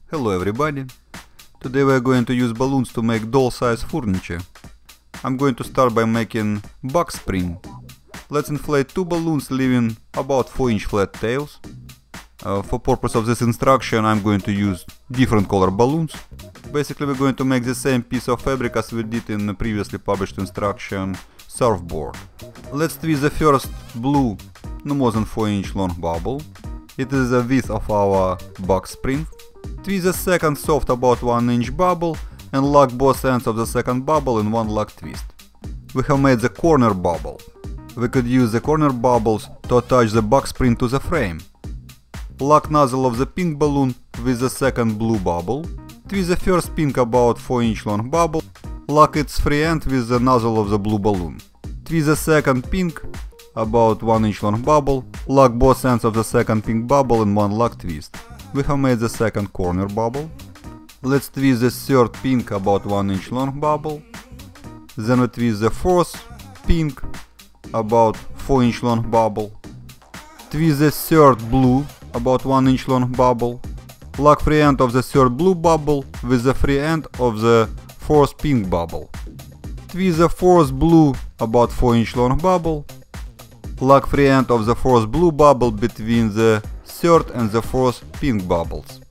Hello everybody! Today we are going to use balloons to make doll-size furniture. I'm going to start by making box spring. Let's inflate two balloons leaving about 4-inch flat tails. For purpose of this instruction I'm going to use different color balloons. Basically we're going to make the same piece of fabric as we did in the previously published instruction surfboard. Let's twist the first blue no more than 4-inch long bubble. It is the width of our box spring. Twist the second soft about 1-inch bubble and lock both ends of the second bubble in one lock twist. We have made the corner bubble. We could use the corner bubbles to attach the box spring to the frame. Lock nozzle of the pink balloon with the second blue bubble. Twist the first pink about 4-inch long bubble. Lock its free end with the nozzle of the blue balloon. Twist the second pink about 1-inch long bubble. Lock both ends of the second pink bubble in one lock twist. We have made the second corner bubble. Let's twist the third pink about 1-inch long bubble. Then we twist the fourth pink about 4-inch long bubble. Twist the third blue about 1-inch long bubble. Lock free end of the third blue bubble with the free end of the fourth pink bubble. Twist the fourth blue about 4-inch long bubble. Lock free end of the fourth blue bubble between the third and the fourth pink bubbles.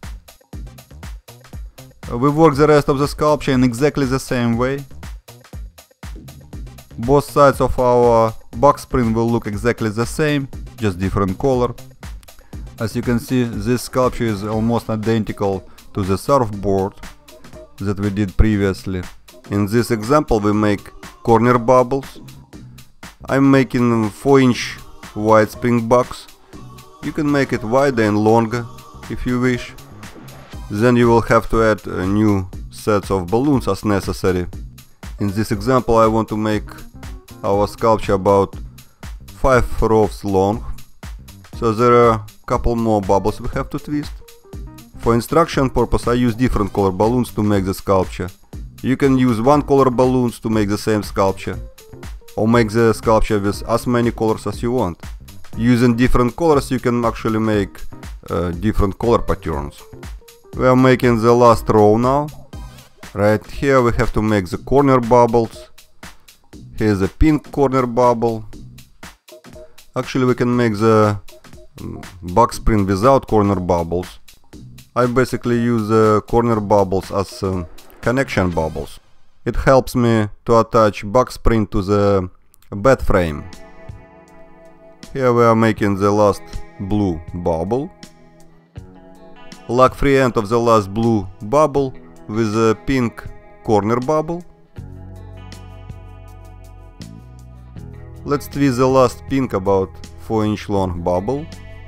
We work the rest of the sculpture in exactly the same way. Both sides of our box spring will look exactly the same, just different color. As you can see, this sculpture is almost identical to the surfboard that we did previously. In this example we make corner bubbles. I'm making 4-inch wide spring box. You can make it wider and longer if you wish. Then you will have to add new sets of balloons as necessary. In this example I want to make our sculpture about 5 rows long. So there are a couple more bubbles we have to twist. For instruction purpose I use different color balloons to make the sculpture. You can use one color balloons to make the same sculpture, or make the sculpture with as many colors as you want. Using different colors you can actually make different color patterns. We are making the last row now. Right here we have to make the corner bubbles. Here's a pink corner bubble. Actually we can make the box spring without corner bubbles. I basically use the corner bubbles as connection bubbles. It helps me to attach box spring to the bed frame. Here we are making the last blue bubble. Lock free end of the last blue bubble with a pink corner bubble. Let's twist the last pink about 4-inch long bubble.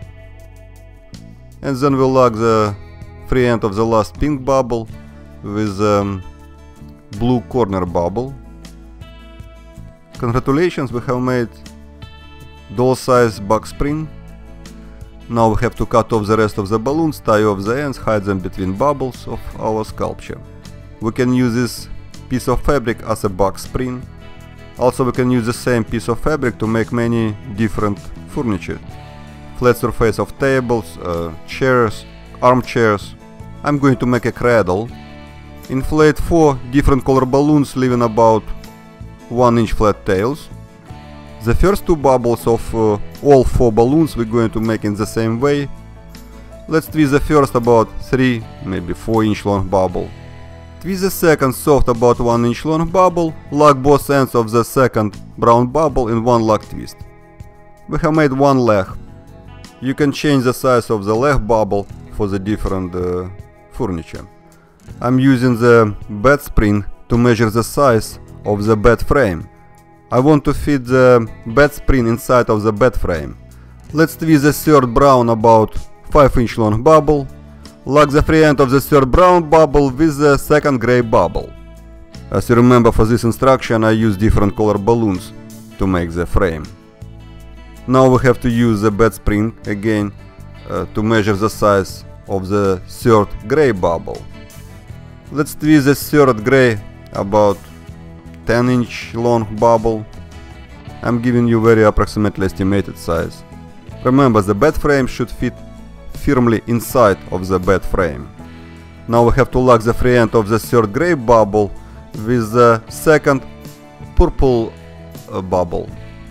And then we'll lock the free end of the last pink bubble with blue corner bubble. Congratulations, we have made doll-size box spring. Now we have to cut off the rest of the balloons, tie off the ends, hide them between bubbles of our sculpture. We can use this piece of fabric as a box spring. Also we can use the same piece of fabric to make many different furniture. Flat surface of tables, chairs, armchairs. I'm going to make a cradle. Inflate 4 different color balloons leaving about 1-inch flat tails. The first 2 bubbles of all 4 balloons we're going to make in the same way. Let's twist the first about 3, maybe 4-inch long bubble. Twist the second soft about 1-inch long bubble. Lock both ends of the second brown bubble in one lock twist. We have made one leg. You can change the size of the leg bubble for the different furniture. I'm using the bed spring to measure the size of the bed frame. I want to fit the bed spring inside of the bed frame. Let's twist the third brown about 5-inch long bubble. Lock the free end of the third brown bubble with the second gray bubble. As you remember, for this instruction I use different color balloons to make the frame. Now we have to use the bed spring again to measure the size of the third gray bubble. Let's twist the third gray about 10-inch long bubble. I'm giving you very approximately estimated size. Remember, the bed frame should fit firmly inside of the bed frame. Now we have to lock the free end of the third gray bubble with the second purple bubble.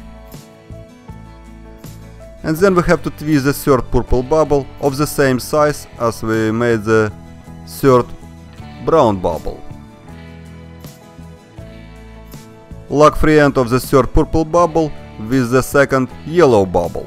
And then we have to twist the third purple bubble of the same size as we made the third brown bubble. Lock free end of the third purple bubble with the second yellow bubble.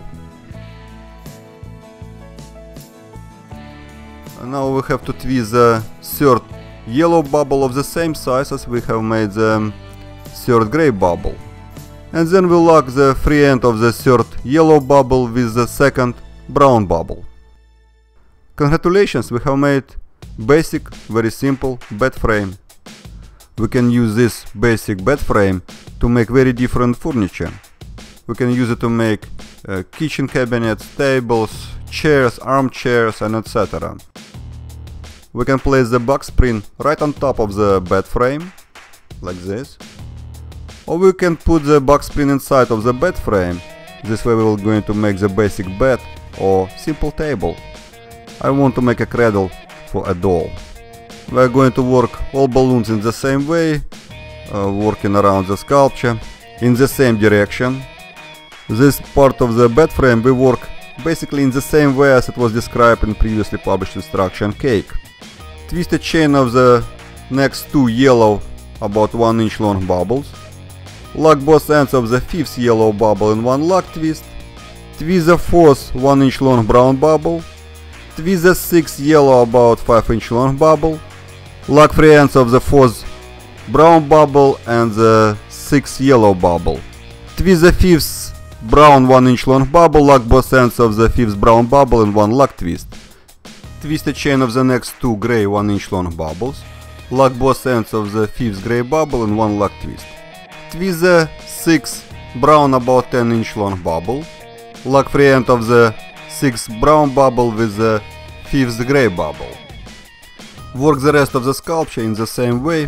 And now we have to twist the third yellow bubble of the same size as we have made the third gray bubble. And then we lock the free end of the third yellow bubble with the second brown bubble. Congratulations, we have made basic, very simple bed frame. We can use this basic bed frame to make very different furniture. We can use it to make kitchen cabinets, tables, chairs, armchairs, and etc. We can place the box spring right on top of the bed frame, like this. Or we can put the box spring inside of the bed frame. This way we are going to make the basic bed or simple table. I want to make a cradle for a doll. We are going to work all balloons in the same way, working around the sculpture in the same direction. This part of the bed frame we work basically in the same way as it was described in previously published instruction cake. Twist a chain of the next two yellow, about 1 inch long bubbles. Lock both ends of the fifth yellow bubble in one lock twist. Twist the fourth 1 inch long brown bubble. Twist the sixth yellow about 5 inch long bubble. Lock free ends of the fourth brown bubble and the sixth yellow bubble. Twist the fifth brown 1 inch long bubble. Lock both ends of the fifth brown bubble in one lock twist. Twist a chain of the next two gray 1 inch long bubbles. Lock both ends of the fifth gray bubble in one lock twist. Twist the sixth brown about 10 inch long bubble. Lock free end of the sixth brown bubble with the fifth gray bubble. Work the rest of the sculpture in the same way.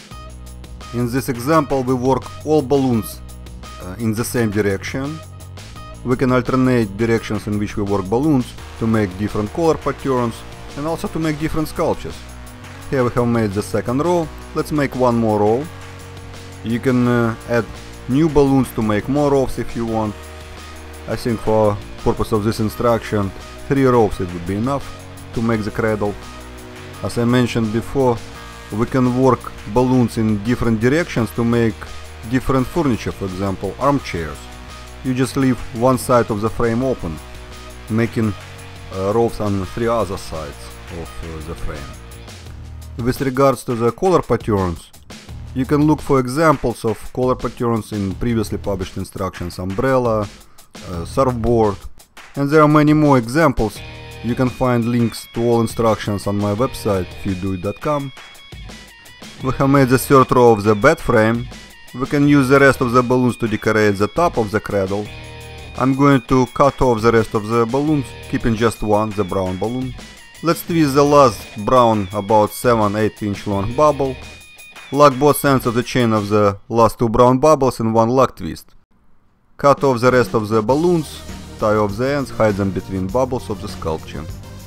In this example we work all balloons in the same direction. We can alternate directions in which we work balloons to make different color patterns and also to make different sculptures. Here we have made the second row. Let's make one more row. You can add new balloons to make more rows if you want. I think for purpose of this instruction 3 rows it would be enough to make the cradle. As I mentioned before, we can work balloons in different directions to make different furniture, for example armchairs. You just leave one side of the frame open, making rows on 3 other sides of the frame. With regards to the color patterns, you can look for examples of color patterns in previously published instructions umbrella, surfboard, and there are many more examples. You can find links to all instructions on my website fitdoit.com. We have made the third row of the bed frame. We can use the rest of the balloons to decorate the top of the cradle. I'm going to cut off the rest of the balloons, keeping just one, the brown balloon. Let's twist the last brown about 7-8 inch long bubble. Lock both ends of the chain of the last two brown bubbles in one lock twist. Cut off the rest of the balloons, tie off the ends, hide them between bubbles of the sculpture.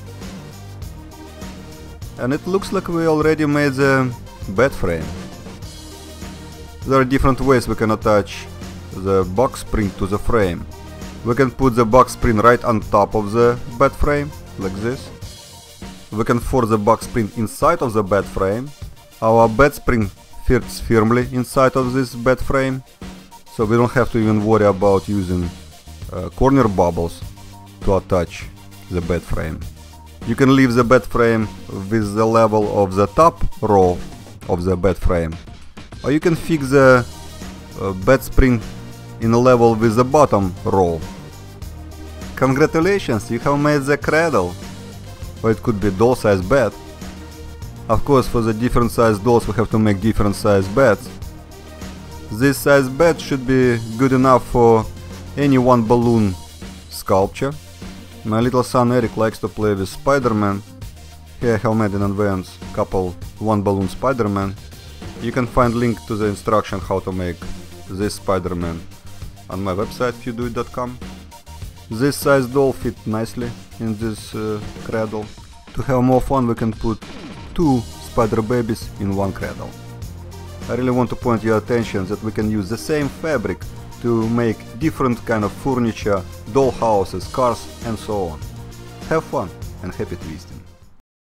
And it looks like we already made the bed frame. There are different ways we can attach the box spring to the frame. We can put the box spring right on top of the bed frame, like this. We can force the box spring inside of the bed frame. Our bed spring fits firmly inside of this bed frame, so we don't have to even worry about using corner bubbles to attach the bed frame. You can leave the bed frame with the level of the top row of the bed frame, or you can fix the bed spring in a level with the bottom row. Congratulations, you have made the cradle, or it could be doll-size bed. Of course, for the different size dolls we have to make different size beds. This size bed should be good enough for any one balloon sculpture. My little son Eric likes to play with Spider-Man. Here I have made in advance couple one balloon Spider-Man. You can find link to the instruction how to make this Spider-Man on my website fitdoit.com. This size doll fit nicely in this cradle. To have more fun we can put 2 spider babies in one cradle. I really want to point your attention that we can use the same fabric to make different kind of furniture, doll houses, cars and so on. Have fun and happy twisting!